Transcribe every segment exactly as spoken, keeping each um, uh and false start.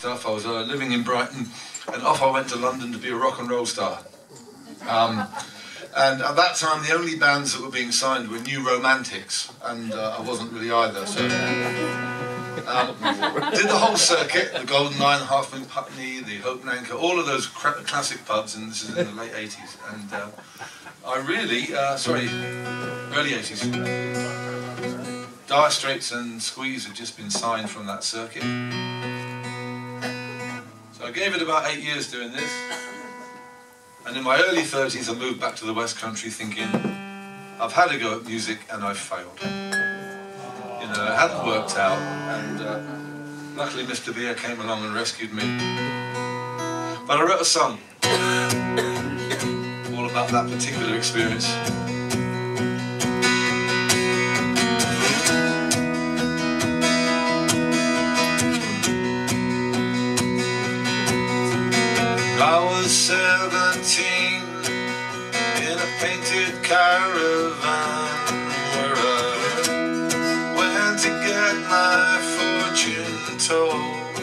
stuff. I was uh, living in Brighton, and off I went to London to be a rock and roll star. Um, and at that time, the only bands that were being signed were New Romantics, and uh, I wasn't really either. So, um, did the whole circuit: the Golden Lion, Half Moon Putney, the Hope and Anchor, all of those classic pubs, and this is in the late eighties. And uh, I really, uh, sorry, early eighties. Dire Straits and Squeeze had just been signed from that circuit. So I gave it about eight years doing this. And in my early thirties I moved back to the West Country thinking, I've had a go at music and I've failed. You know, it hadn't worked out, and uh, luckily Mister Beer came along and rescued me. But I wrote a song all about that particular experience. I was seventeen in a painted caravan where I went to get my fortune told.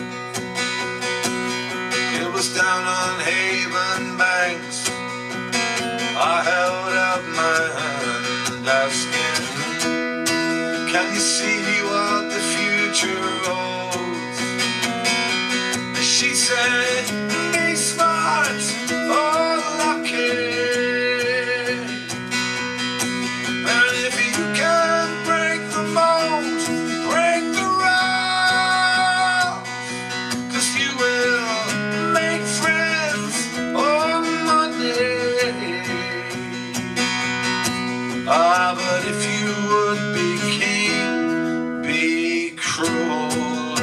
It was down on Haven Banks. I held out my hand asking, can you see what the future holds? She said, be smart or lucky, and if you can break the mold, break the rules, 'cause you will make friends or money. Ah, but if you would be king, be cruel.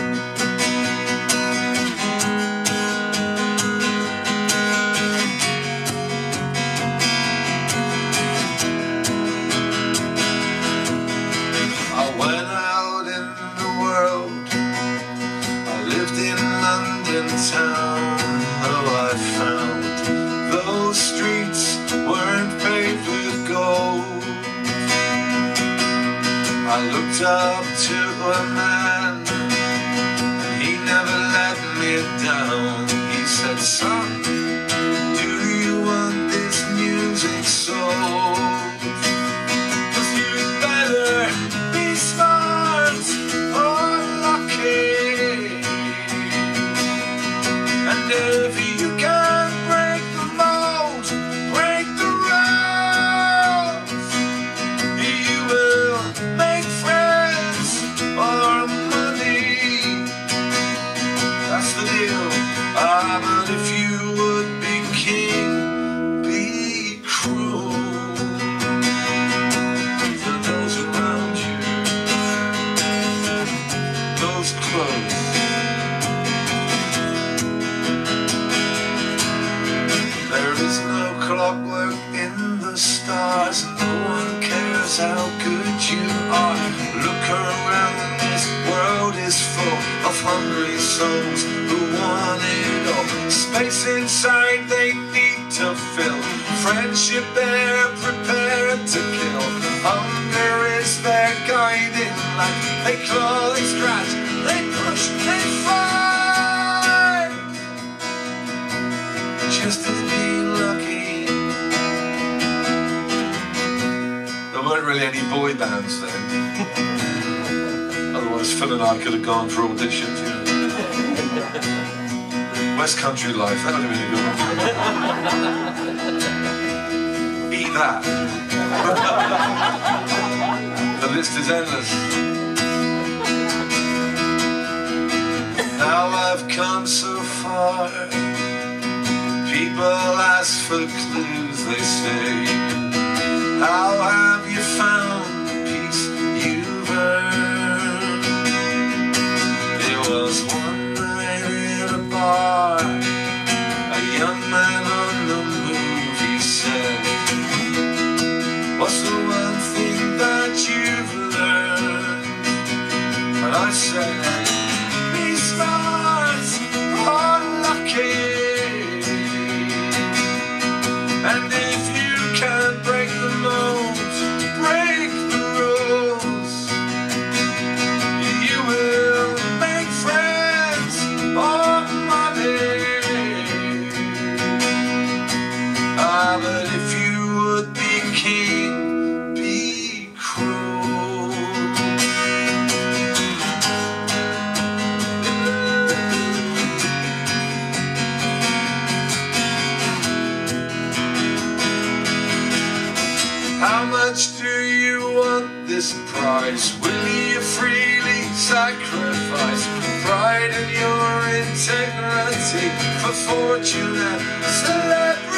Town, though I found those streets weren't paved with gold. I looked up to a man, and he never let me down. He said, son, do you want this music sold? 'Cause you'd better be smart or lucky. And if you can break the mold, break the rules, you will make friends or money. That's the deal. Ah, but if you would be king, be cruel to those around you, those close. There is no clockwork in the stars, and no one cares how good you are. Look around, this world is full of hungry souls who want it all. Space inside they need to fill, friendship they're prepared to kill. Hunger is their guiding light. They claw, they scratch, they push, they fight, just to be lucky. There weren't really any boy bands then. Otherwise Phil and I could have gone for auditions, you know. West Country life, that would have been a good one. Eat that. The list is endless. Now I've come so far. People ask for clues, they say, how have you found the peace you've earned? There was one night in a bar, a young man on the move, he said, what's the one thing that you've learned? And I said, be smart or lucky. And if you can break the mold, break the rules, you will make friends. choice? Will you freely sacrifice pride and your integrity for fortune and celebrity?